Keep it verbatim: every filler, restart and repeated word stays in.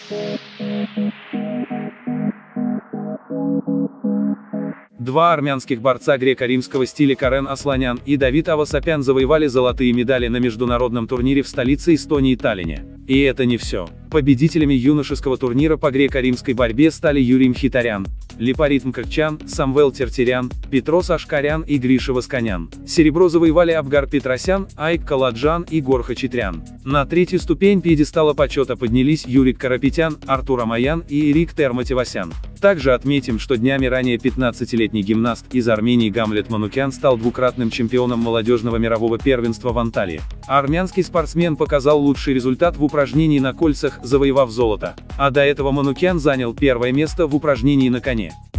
Два армянских борца греко-римского стиля Карен Асланян и Давид Авасапян завоевали золотые медали на международном турнире в столице Эстонии Таллине. И это не все. Победителями юношеского турнира по греко-римской борьбе стали Юрий Мхитарян, Липарит Мкакчан, Самвел Тертерян, Петрос Ашкарян и Гриша Восканян. Серебро завоевали Абгар Петросян, Айк Каладжан и Гор Хачатрян. На третью ступень пьедестала почета поднялись Юрик Карапетян, Артур Амаян и Ирик Терматевасян. Также отметим, что днями ранее пятнадцатилетний гимнаст из Армении Гамлет Манукян стал двукратным чемпионом молодежного мирового первенства в Анталии. Армянский спортсмен показал лучший результат в упражнении на кольцах, завоевав золото. А до этого Манукян занял первое место в упражнении на коне.